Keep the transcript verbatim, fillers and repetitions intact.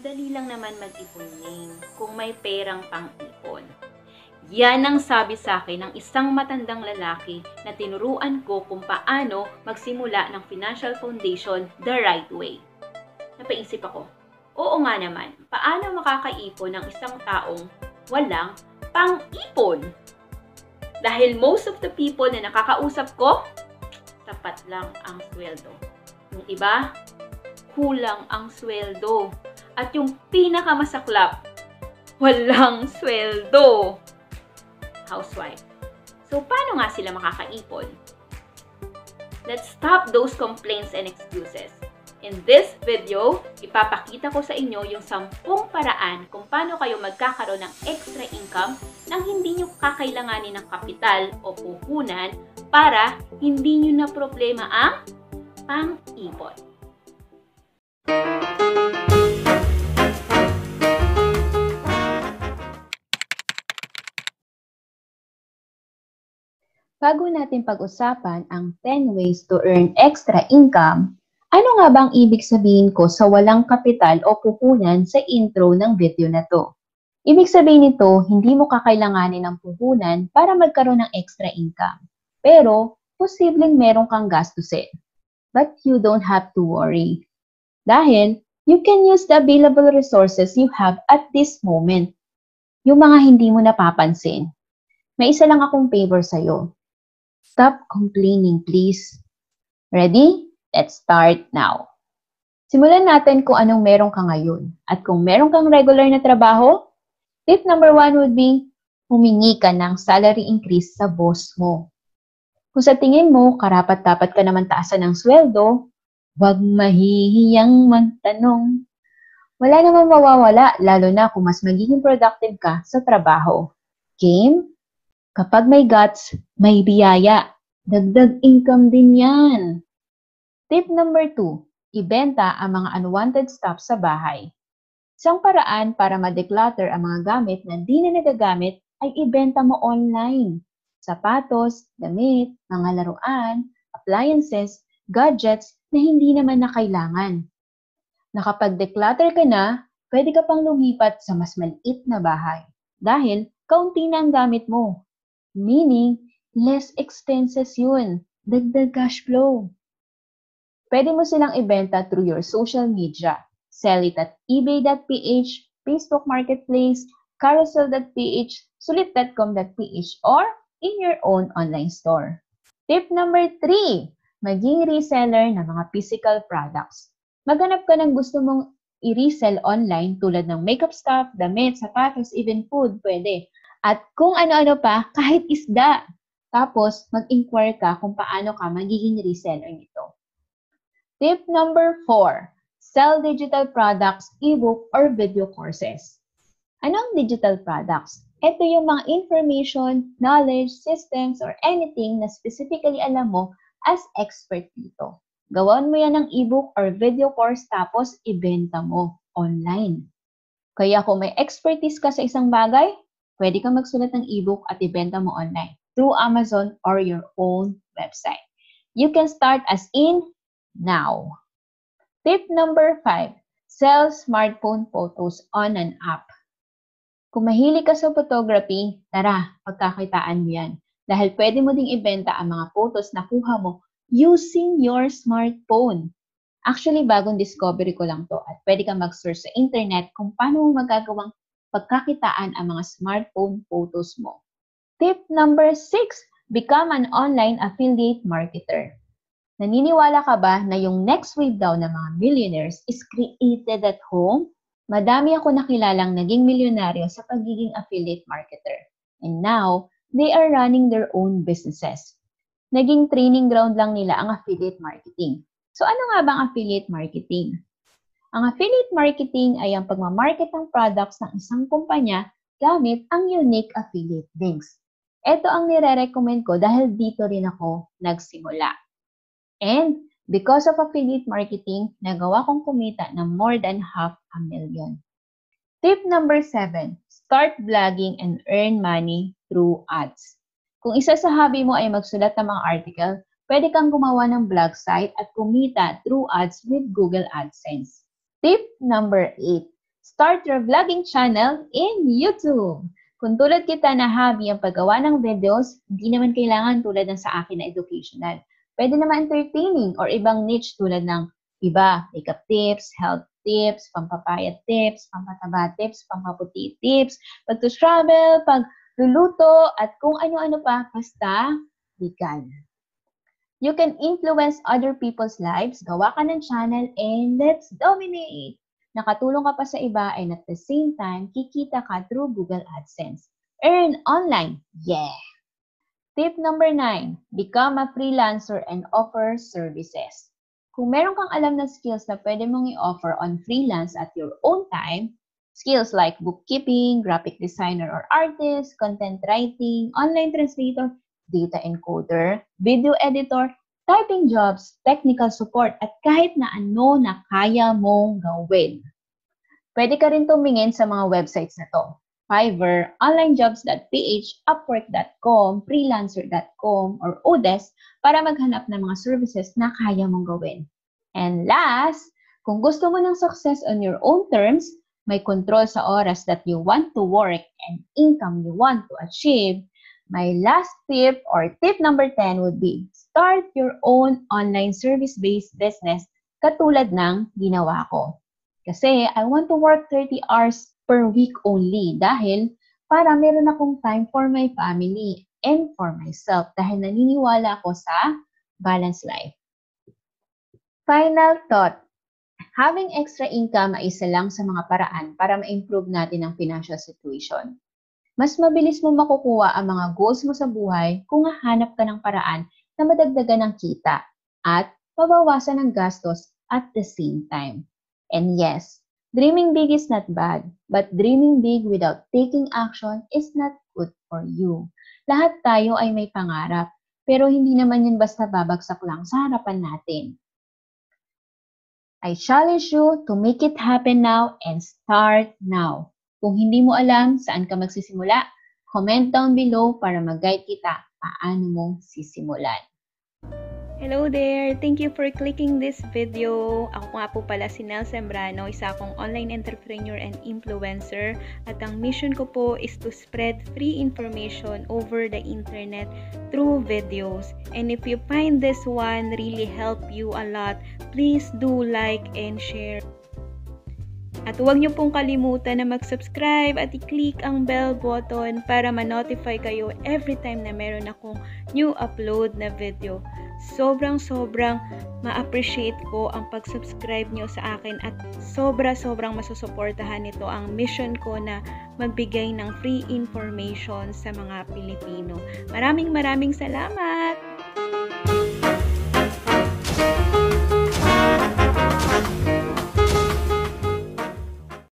Madali lang naman mag-ipon, Ning, kung may perang pang-ipon. Yan ang sabi sa akin ng isang matandang lalaki na tinuruan ko kung paano magsimula ng financial foundation the right way. Napaisip ako, oo nga naman, paano makakaipon ng isang taong walang pang-ipon? Dahil most of the people na nakakausap ko, tapat lang ang sweldo. Yung iba, kulang ang sweldo. At yung pinakamasaklap, walang sweldo. Housewife. So, paano nga sila makakaipon? Let's stop those complaints and excuses. In this video, ipapakita ko sa inyo yung sampung paraan kung paano kayo magkakaroon ng extra income nang hindi nyo kakailanganin ng kapital o puhunan para hindi nyo na problema ang pang-ipon. Bago natin pag-usapan ang ten ways to earn extra income, ano nga bang ibig sabihin ko sa walang kapital o puhunan sa intro ng video na to? Ibig sabihin nito, hindi mo kakailanganin ng puhunan para magkaroon ng extra income. Pero, posibleng meron kang gastusin. But you don't have to worry. Dahil, you can use the available resources you have at this moment. Yung mga hindi mo napapansin. May isa lang akong favor sa'yo. Stop complaining, please. Ready? Let's start now. Simulan natin kung anong meron ka ngayon. At kung meron kang regular na trabaho, tip number one would be, humingi ka ng salary increase sa boss mo. Kung sa tingin mo, karapat-dapat ka naman taasan ng sweldo, huwag mahihiyang magtanong. Wala namang mawawala, lalo na kung mas magiging productive ka sa trabaho. Game? Kapag may guts, may biyaya. Dagdag income din yan. Tip number two, ibenta ang mga unwanted stuff sa bahay. Isang paraan para ma-declutter ang mga gamit na di na nagagamit ay ibenta mo online. Sapatos, damit, mga laruan, appliances, gadgets na hindi naman na kailangan. Nakapag-declutter ka na, pwede ka pang lumipat sa mas maliit na bahay dahil kaunti na ang gamit mo. Meaning, less expenses yun. Dagdag cash flow. Pwede mo silang ibenta through your social media. Sell it at ebay dot p h, Facebook Marketplace, carousel dot p h, sulit dot com dot p h, or in your own online store. Tip number three, maging reseller ng mga physical products. Maghanap ka ng gusto mong i-resell online tulad ng makeup stuff, damit, sapatos, even food, pwede. At kung ano-ano pa, kahit isda. Tapos, mag-inquire ka kung paano ka magiging reseller nito. Tip number four, sell digital products, ebook, or video courses. Anong digital products? Ito yung mga information, knowledge, systems, or anything na specifically alam mo as expert dito. Gawan mo yan ng ebook or video course tapos ibenta mo online. Kaya kung may expertise ka sa isang bagay, pwede kang magsulat ng ebook at ibenta mo online through Amazon or your own website. You can start as in now. Tip number five, sell smartphone photos on an app. Kung mahilig ka sa photography, tara, pagkakitaan mo yan. Dahil pwede mo ding ibenta ang mga photos na kuha mo using your smartphone. Actually, bagong discovery ko lang to at pwede kang mag-search sa internet kung paano mo magagawang pagkakitaan ang mga smartphone photos mo. Tip number six, become an online affiliate marketer. Naniniwala ka ba na yung next wave daw ng mga millionaires is created at home? Madami ako nakilalang naging milyonaryo sa pagiging affiliate marketer. And now, they are running their own businesses. Naging training ground lang nila ang affiliate marketing. So ano nga bang affiliate marketing? Ang affiliate marketing ay ang pagmamarket ng products ng isang kumpanya gamit ang unique affiliate links. Ito ang nire-recommend ko dahil dito rin ako nagsimula. And because of affiliate marketing, nagawa kong kumita ng more than half a million. Tip number seven, start blogging and earn money through ads. Kung isa sa hobby mo ay magsulat ng mga article, pwede kang gumawa ng blog site at kumita through ads with Google AdSense. Tip number eight, Start your vlogging channel in YouTube. Kung tulad kita na hobby ang paggawa ng videos, hindi naman kailangan tulad ng sa akin na educational. Pwede naman entertaining or ibang niche tulad ng iba, makeup tips, health tips, pampapayat tips, pampataba tips, pampaputi tips, pag-to-travel, pagluluto, at kung ano-ano pa, basta legal. You can influence other people's lives, gawa ka ng channel, and let's dominate! Nakatulong ka pa sa iba and at the same time, kikita ka through Google AdSense. Earn online! Yeah! Tip number nine, become a freelancer and offer services. Kung meron kang alam na skills na pwede mong i-offer on freelance at your own time, skills like bookkeeping, graphic designer or artist, content writing, online translator, data encoder, video editor, typing jobs, technical support, at kahit na ano na kaya mong gawin. Pwede ka rin tumingin sa mga websites na to. Fiverr, onlinejobs dot p h, upwork dot com, freelancer dot com, or Odesk para maghanap ng mga services na kaya mong gawin. And last, kung gusto mo ng success on your own terms, may control sa oras that you want to work and income you want to achieve, my last tip or tip number ten would be start your own online service-based business katulad ng ginawa ko. Kasi I want to work thirty hours per week only dahil para meron akong time for my family and for myself dahil naniniwala ako sa balanced life. Final thought. Having extra income ay isa lang sa mga paraan para ma-improve natin ang financial situation. Mas mabilis mo makukuha ang mga goals mo sa buhay kung hahanap ka ng paraan na madagdagan ng kita at mabawasan ng gastos at the same time. And yes, dreaming big is not bad, but dreaming big without taking action is not good for you. Lahat tayo ay may pangarap, pero hindi naman yun basta babagsak lang sa harapan natin. I challenge you to make it happen now and start now. Kung hindi mo alam saan ka magsisimula, comment down below para mag-guide kita paano mo sisimulan. Hello there! Thank you for clicking this video. Ako nga po pala si Nel Sembrano, isa akong online entrepreneur and influencer. At ang mission ko po is to spread free information over the internet through videos. And if you find this one really help you a lot, please do like and share. At huwag niyo pong kalimutan na mag-subscribe at i-click ang bell button para ma-notify kayo every time na meron akong new upload na video. Sobrang sobrang ma-appreciate ko ang pag-subscribe nyo sa akin at sobra sobrang masusuportahan nito ang mission ko na magbigay ng free information sa mga Pilipino. Maraming maraming salamat!